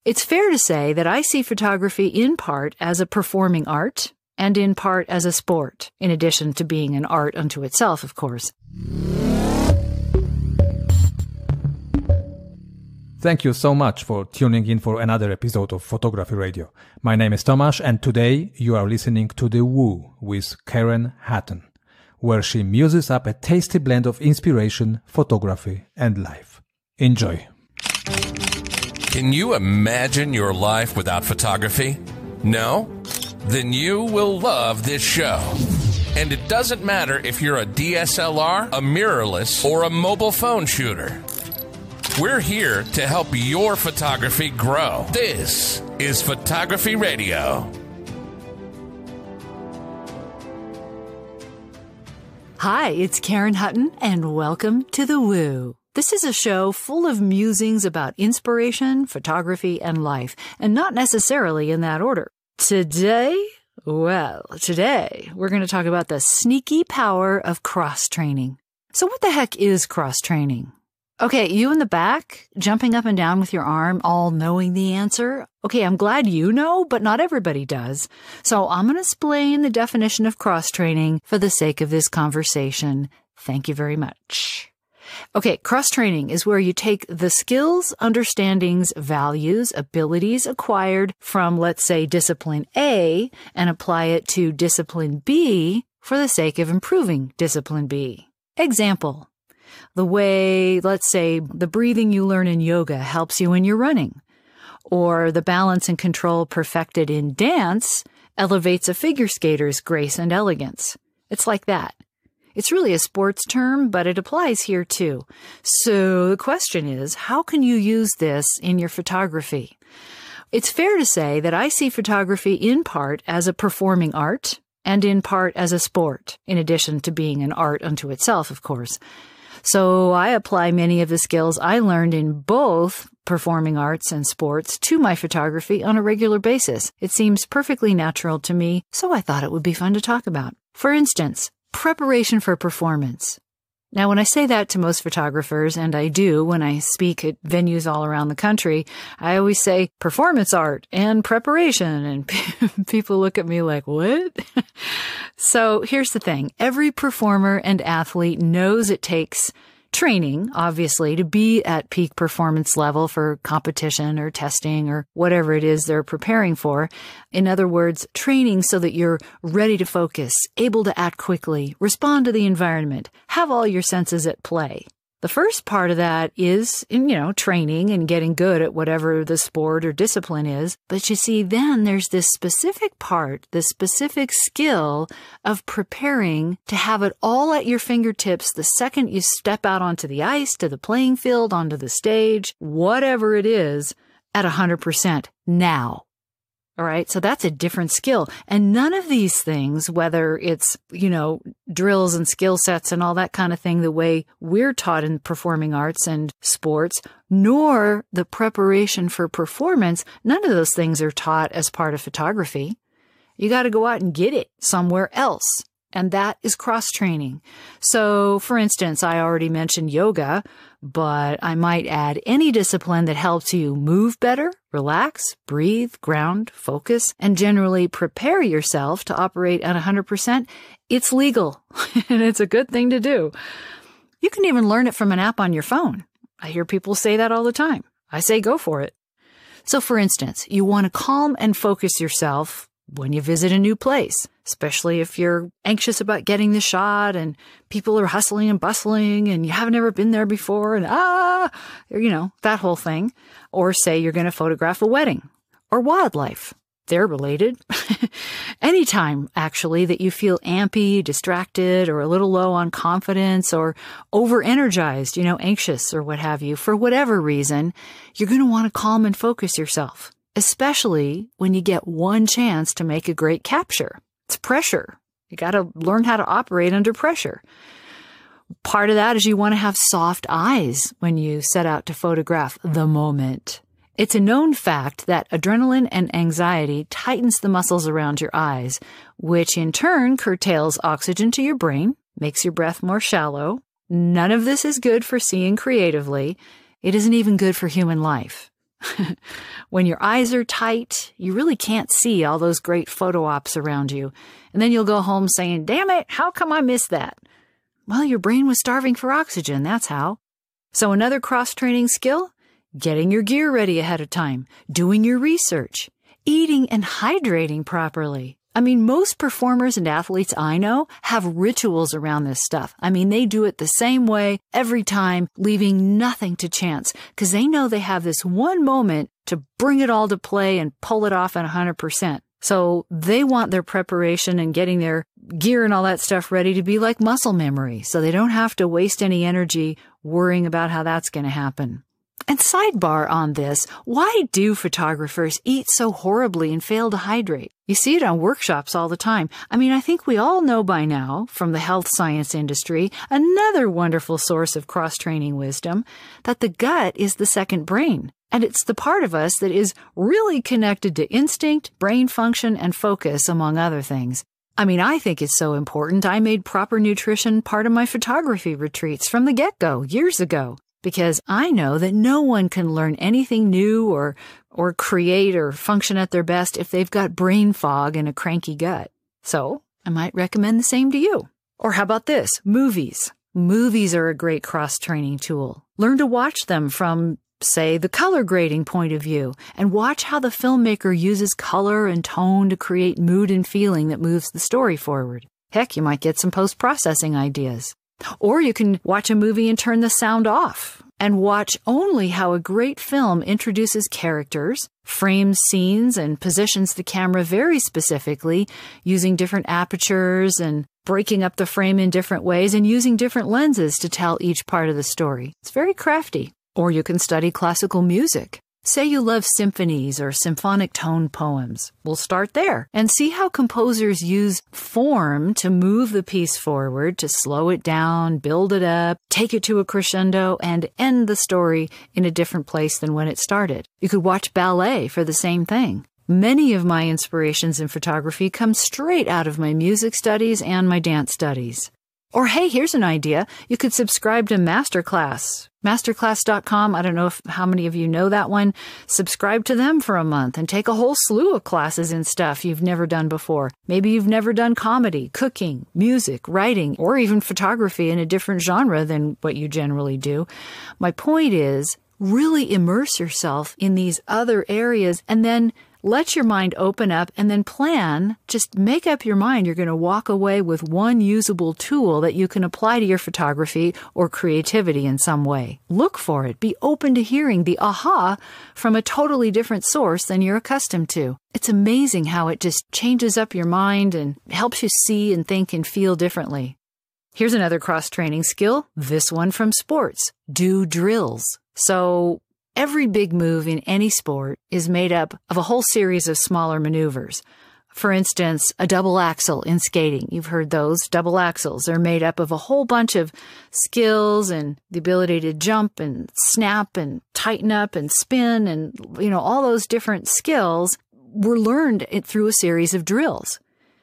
It's fair to say that I see photography in part as a performing art and in part as a sport, in addition to being an art unto itself, of course. Thank you so much for tuning in for another episode of Photography Radio. My name is Tomasz, and today you are listening to The Woo with Karen Hutton, where she muses up a tasty blend of inspiration, photography, and life. Enjoy. Can you imagine your life without photography? No? Then you will love this show. And it doesn't matter if you're a DSLR, a mirrorless, or a mobile phone shooter. We're here to help your photography grow. This is Photography Radio. Hi, it's Karen Hutton, and welcome to The Woo. This is a show full of musings about inspiration, photography, and life, and not necessarily in that order. Today we're going to talk about the sneaky power of cross-training. So what the heck is cross-training? Okay, you in the back, jumping up and down with your arm, all knowing the answer. Okay, I'm glad you know, but not everybody does. So I'm going to explain the definition of cross-training for the sake of this conversation. Thank you very much. Okay, cross-training is where you take the skills, understandings, values, abilities acquired from, let's say, discipline A and apply it to discipline B for the sake of improving discipline B. Example. The way, let's say, the breathing you learn in yoga helps you when you're running, or the balance and control perfected in dance elevates a figure skater's grace and elegance. It's like that. It's really a sports term, but it applies here too. So the question is, how can you use this in your photography? It's fair to say that I see photography in part as a performing art and in part as a sport, in addition to being an art unto itself, of course. So I apply many of the skills I learned in both performing arts and sports to my photography on a regular basis. It seems perfectly natural to me, so I thought it would be fun to talk about. For instance, preparation for performance. Now, when I say that to most photographers, and I do when I speak at venues all around the country, I always say performance art and preparation, and people look at me like, what? So here's the thing. Every performer and athlete knows it takes training, obviously, to be at peak performance level for competition or testing or whatever it is they're preparing for. In other words, training so that you're ready to focus, able to act quickly, respond to the environment, have all your senses at play. The first part of that is, training and getting good at whatever the sport or discipline is. But you see, then there's this specific part, this specific skill of preparing to have it all at your fingertips the second you step out onto the ice, to the playing field, onto the stage, whatever it is, at 100% now. All right, so that's a different skill. And none of these things, whether it's, drills and skill sets and all that kind of thing, the way we're taught in performing arts and sports, nor the preparation for performance, none of those things are taught as part of photography. You got to go out and get it somewhere else. And that is cross-training. So, for instance, I already mentioned yoga, but I might add any discipline that helps you move better, relax, breathe, ground, focus, and generally prepare yourself to operate at 100%. It's legal, and it's a good thing to do. You can even learn it from an app on your phone. I hear people say that all the time. I say go for it. So, for instance, you want to calm and focus yourself when you visit a new place, especially if you're anxious about getting the shot and people are hustling and bustling and you haven't ever been there before and that whole thing. Or say you're going to photograph a wedding or wildlife. They're related. Anytime, actually, that you feel ampy, distracted, or a little low on confidence or over-energized, anxious or what have you, for whatever reason, you're going to want to calm and focus yourself. Especially when you get one chance to make a great capture. It's pressure. You got to learn how to operate under pressure. Part of that is you want to have soft eyes when you set out to photograph the moment. It's a known fact that adrenaline and anxiety tightens the muscles around your eyes, which in turn curtails oxygen to your brain, makes your breath more shallow. None of this is good for seeing creatively. It isn't even good for human life. When your eyes are tight, you really can't see all those great photo ops around you. And then you'll go home saying, damn it, how come I missed that? Well, your brain was starving for oxygen, that's how. So another cross-training skill? Getting your gear ready ahead of time, doing your research, eating and hydrating properly. I mean, most performers and athletes I know have rituals around this stuff. I mean, they do it the same way every time, leaving nothing to chance, because they know they have this one moment to bring it all to play and pull it off at 100%. So they want their preparation and getting their gear and all that stuff ready to be like muscle memory, so they don't have to waste any energy worrying about how that's going to happen. And sidebar on this, why do photographers eat so horribly and fail to hydrate? You see it on workshops all the time. I mean, I think we all know by now, from the health science industry, another wonderful source of cross-training wisdom, that the gut is the second brain. And it's the part of us that is really connected to instinct, brain function, and focus, among other things. I mean, I think it's so important I made proper nutrition part of my photography retreats from the get-go years ago. Because I know that no one can learn anything new or create or function at their best if they've got brain fog and a cranky gut. So I might recommend the same to you. Or how about this? Movies. Movies are a great cross-training tool. Learn to watch them from, say, the color grading point of view, and watch how the filmmaker uses color and tone to create mood and feeling that moves the story forward. Heck, you might get some post-processing ideas. Or you can watch a movie and turn the sound off and watch only how a great film introduces characters, frames scenes, and positions the camera very specifically, using different apertures and breaking up the frame in different ways and using different lenses to tell each part of the story. It's very crafty. Or you can study classical music. Say you love symphonies or symphonic tone poems. We'll start there and see how composers use form to move the piece forward, to slow it down, build it up, take it to a crescendo, and end the story in a different place than when it started. You could watch ballet for the same thing. Many of my inspirations in photography come straight out of my music studies and my dance studies. Or hey, here's an idea. You could subscribe to Masterclass. Masterclass.com. I don't know how many of you know that one. Subscribe to them for a month and take a whole slew of classes and stuff you've never done before. Maybe you've never done comedy, cooking, music, writing, or even photography in a different genre than what you generally do. My point is, really immerse yourself in these other areas and then let your mind open up and then plan. Just make up your mind you're going to walk away with one usable tool that you can apply to your photography or creativity in some way. Look for it. Be open to hearing the aha from a totally different source than you're accustomed to. It's amazing how it just changes up your mind and helps you see and think and feel differently. Here's another cross-training skill, this one from sports. Do drills. So every big move in any sport is made up of a whole series of smaller maneuvers. For instance, a double axel in skating. You've heard those. Double axels are made up of a whole bunch of skills and the ability to jump and snap and tighten up and spin and, all those different skills were learned through a series of drills.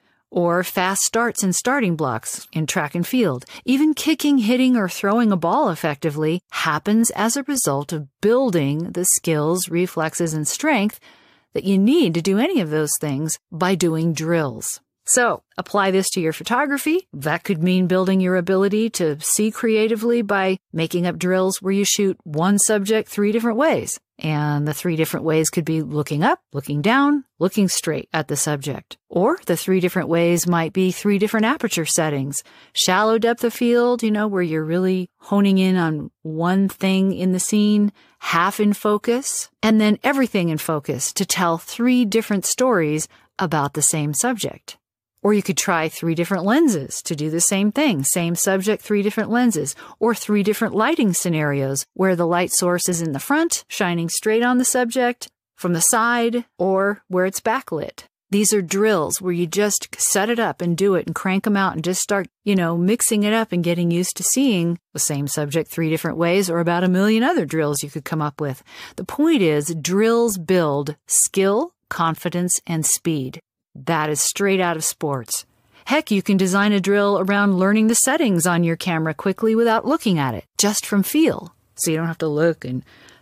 Or fast starts and starting blocks in track and field. Even kicking, hitting, or throwing a ball effectively happens as a result of building the skills, reflexes, and strength that you need to do any of those things by doing drills. So, apply this to your photography. That could mean building your ability to see creatively by making up drills where you shoot one subject 3 different ways. And the 3 different ways could be looking up, looking down, looking straight at the subject. Or the 3 different ways might be 3 different aperture settings. Shallow depth of field, where you're really honing in on one thing in the scene, half in focus, and then everything in focus to tell 3 different stories about the same subject. Or you could try 3 different lenses to do the same thing. Same subject, 3 different lenses. Or 3 different lighting scenarios where the light source is in the front, shining straight on the subject, from the side, or where it's backlit. These are drills where you just set it up and do it and crank them out and just start, mixing it up and getting used to seeing the same subject 3 different ways, or about 1 million other drills you could come up with. The point is, drills build skill, confidence, and speed. That is straight out of sports. Heck, you can design a drill around learning the settings on your camera quickly without looking at it, just from feel. So you don't have to look and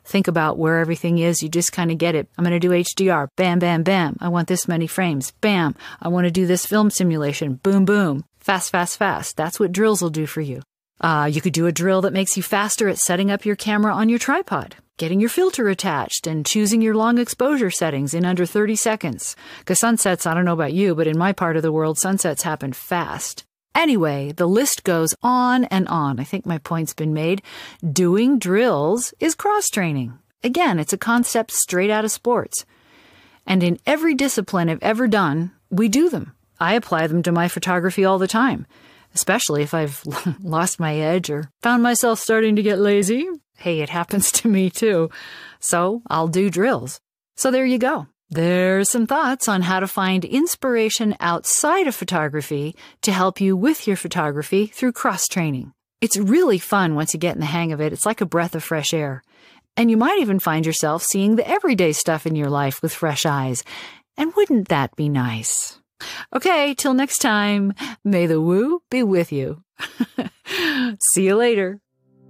think about where everything is. You just kind of get it. I'm going to do HDR. Bam, bam, bam. I want this many frames. Bam. I want to do this film simulation. Boom, boom. Fast, fast, fast. That's what drills will do for you. You could do a drill that makes you faster at setting up your camera on your tripod, getting your filter attached, and choosing your long exposure settings in under 30 seconds. Because sunsets, I don't know about you, but in my part of the world, sunsets happen fast. Anyway, the list goes on and on. I think my point's been made. Doing drills is cross-training. Again, it's a concept straight out of sports. And in every discipline I've ever done, we do them. I apply them to my photography all the time, especially if I've lost my edge or found myself starting to get lazy. Hey, it happens to me too. So I'll do drills. So there you go. There's some thoughts on how to find inspiration outside of photography to help you with your photography through cross-training. It's really fun once you get in the hang of it. It's like a breath of fresh air. And you might even find yourself seeing the everyday stuff in your life with fresh eyes. And wouldn't that be nice? Okay, till next time, may the woo be with you. See you later.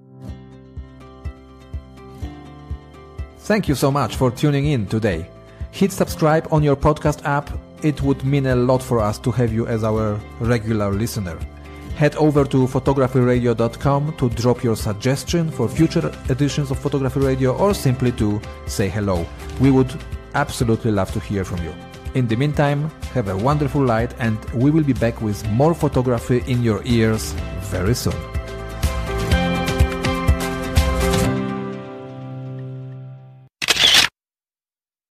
Thank you so much for tuning in today. Hit subscribe on your podcast app. It would mean a lot for us to have you as our regular listener. Head over to photographyradio.com to drop your suggestion for future editions of Photography Radio or simply to say hello. We would absolutely love to hear from you. In the meantime, have a wonderful night and we will be back with more photography in your ears very soon.